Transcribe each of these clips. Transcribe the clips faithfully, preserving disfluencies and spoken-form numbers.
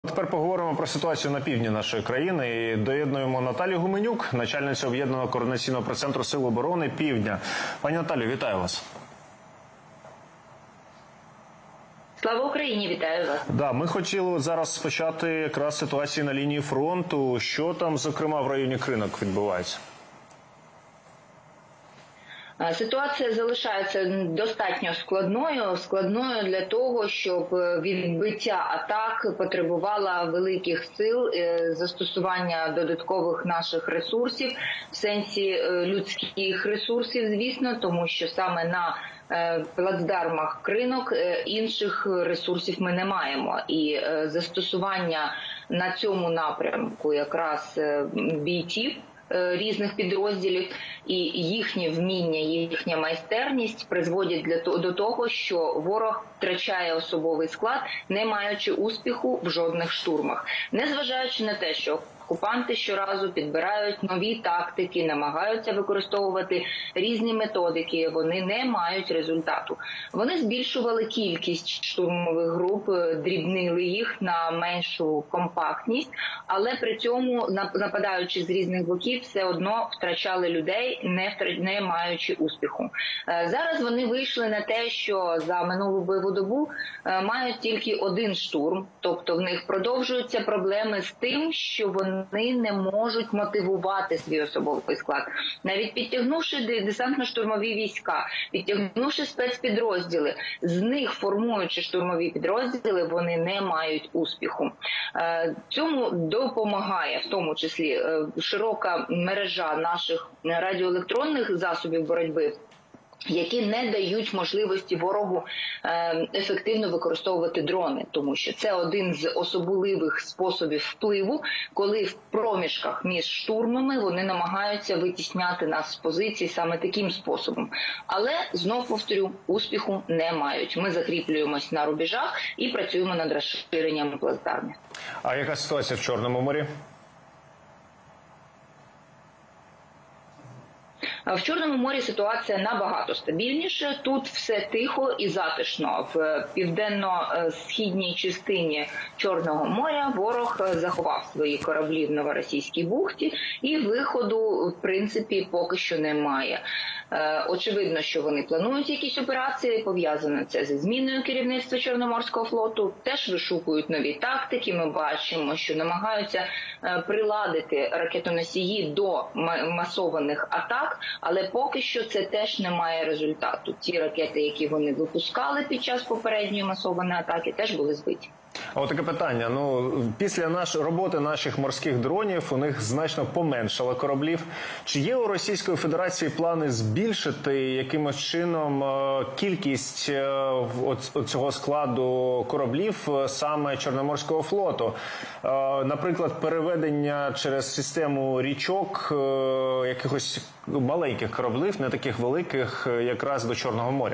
Тепер поговоримо про ситуацію на півдні нашої країни і доєднуємо Наталію Гуменюк, начальницю Об'єднаного координаційного прес-центру Сил оборони Півдня. Пані Наталю, вітаю вас. Слава Україні, вітаю вас. Да, ми хотіли зараз почати якраз ситуації на лінії фронту. Що там, зокрема, в районі Кринок відбувається? Ситуація залишається достатньо складною, складною для того, щоб відбиття атак потребувала великих сил, застосування додаткових наших ресурсів, в сенсі людських ресурсів, звісно, тому що саме на плацдармах Кринок інших ресурсів ми не маємо. І застосування на цьому напрямку якраз бійців різних підрозділів і їхнє вміння, їхня майстерність призводять для того, до того, що ворог втрачає особовий склад, не маючи успіху в жодних штурмах. Незважаючи на те, що окупанти щоразу підбирають нові тактики, намагаються використовувати різні методики, вони не мають результату. Вони збільшували кількість штурмових груп, дрібнили їх на меншу компактність, але при цьому, нападаючи з різних боків, все одно втрачали людей, не, втрач... не маючи успіху. Зараз вони вийшли на те, що за минулу бойову добу мають тільки один штурм, тобто в них продовжуються проблеми з тим, що вони Вони не можуть мотивувати свій особовий склад. Навіть підтягнувши десантно-штурмові війська, підтягнувши спецпідрозділи, з них формуючи штурмові підрозділи, вони не мають успіху. Цьому допомагає в тому числі широка мережа наших радіоелектронних засобів боротьби, які не дають можливості ворогу ефективно використовувати дрони, тому що це один з особливих способів впливу, коли в проміжках між штурмами вони намагаються витісняти нас з позицій саме таким способом. Але, знов повторю, успіху не мають. Ми закріплюємось на рубежах і працюємо над розширенням плацдармів. А яка ситуація в Чорному морі? В Чорному морі ситуація набагато стабільніша. Тут все тихо і затишно. В південно-східній частині Чорного моря ворог заховав свої кораблі в Новоросійській бухті і виходу, в принципі, поки що немає. Очевидно, що вони планують якісь операції, пов'язане це зі зміною керівництва Чорноморського флоту, теж вишукують нові тактики. Ми бачимо, що намагаються приладити ракетоносії до масованих атак, але поки що це теж не має результату. Ті ракети, які вони випускали під час попередньої масованої атаки, теж були збиті. А от таке питання. Ну, після наш... роботи наших морських дронів у них значно поменшало кораблів. Чи є у Російської Федерації плани збільшити якимось чином кількість цього складу кораблів саме Чорноморського флоту? Наприклад, переведення через систему річок якихось маленьких кораблів, не таких великих, якраз до Чорного моря?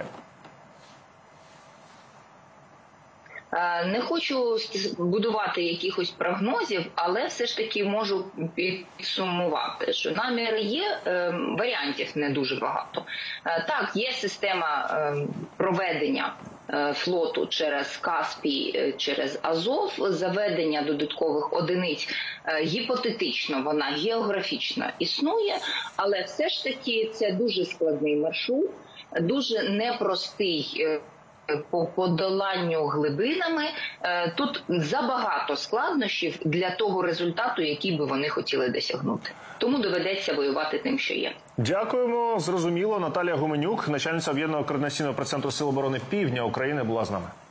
Не хочу будувати якихось прогнозів, але все ж таки можу підсумувати, що наміри є, варіантів не дуже багато. Так, є система проведення флоту через Каспій, через Азов, заведення додаткових одиниць гіпотетично, вона географічно існує, але все ж таки це дуже складний маршрут, дуже непростий по подоланню глибинами. Тут забагато складнощів для того результату, який би вони хотіли досягнути. Тому доведеться воювати тим, що є. Дякуємо. Зрозуміло. Наталія Гуменюк, начальниця Об'єднаного координаційного прес-центру Сил оборони Півдня України, була з нами.